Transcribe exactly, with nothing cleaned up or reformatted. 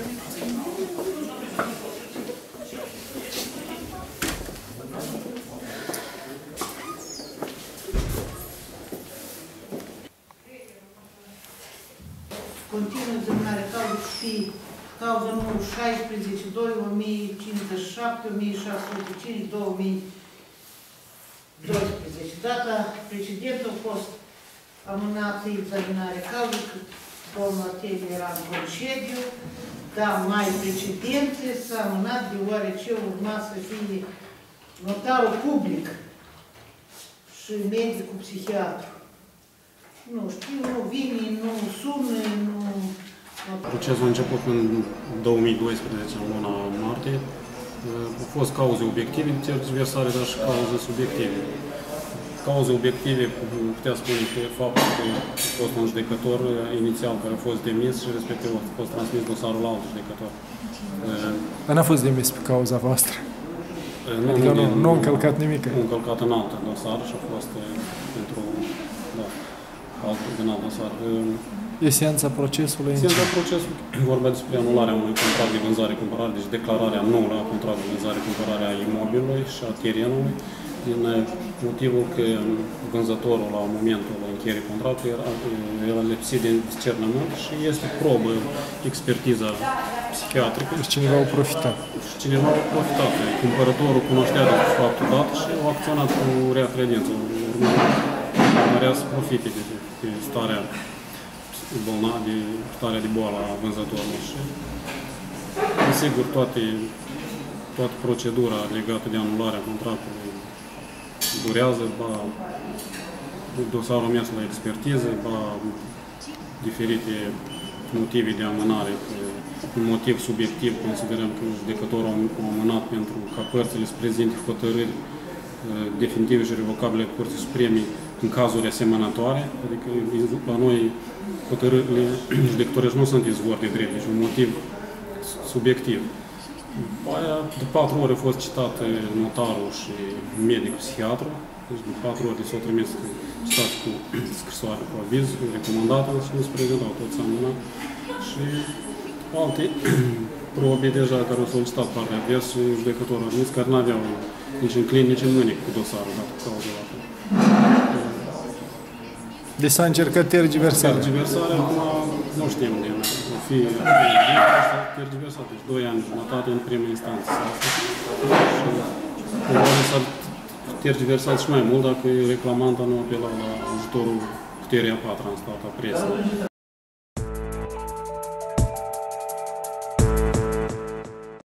Continuă examinarea cauzei cu fi cauza numărul șaisprezece doi o mie cincizeci și șapte o mie șase sute cinci două mii doisprezece. Data precedentă a fost amânată examinarea cauzei, că domnul Artemie era în concediu, dar mai precedente s-a amânat deoarece urma să fie notarul public și medicul psihiatru. Nu știu, nu vine, nu sună, nu... Procesul a început în două mii doisprezece, în luna martie. Au fost cauze obiective de tergiversare, dar și cauze subiective. Cauze obiective putea spune că faptul că a fost un judecător inițial care a fost demis și respectiv a fost transmis dosarul la alt judecător. Dar n-a fost demis pe cauza voastră? Nu, adică nu, nu, nu a încălcat nimic? Nu a încălcat în altă dosar și a fost pentru... Da, altul din alt dosar. Esența procesului? Esența procesului vorba despre anularea unui contract de vânzare-cumpărare, deci declararea nulă a contractului de vânzare-cumpărare a imobilului și a terenului, din motivul că vânzătorul la momentul încheierii contractului era, era lipsit de discernământ și este probă expertiza psihiatrică. Deci cineva a profitat. Și cineva a profitat. Cumpărătorul cunoștea de faptul dat și a acționat cu rea credință. Urmărea să profite de, de starea bolnavă, de starea de boală a vânzătorului. Și, desigur, toate, toată procedura legată de anularea contractului durează, ba dosarul mers la expertiză, ba diferite motive de amânare. Un motiv subiectiv, considerăm că judecătorul a amânat pentru ca părțile să prezinte hotărâri definitive și revocabile Curții Supreme în cazuri asemănătoare, adică la noi hotărârile judecătorești nu sunt izvor de drept, deci un motiv subiectiv. Aia, de patru ori a fost citat notarul și medicul psihiatru, deci de patru ori de s-au trimis citat cu scrisoare, cu aviz, recomandată și nu se prezentau toți amânat. Și alte probe deja care au solicitat partea adversă și judecătorul admis, care nu aveau nici în clin, nici în mânic cu dosarul, dat cu cauza dată. Deci s-a încercat tergiversarea. Tergiversarea, acum nu știm de ea. O fi tergiversat, deci doi ani jumătate în prima instanță. Și probabil s-ar tergiversat și mai mult dacă reclamanta nu apela la ajutorul puterii a patra în stat, a presei.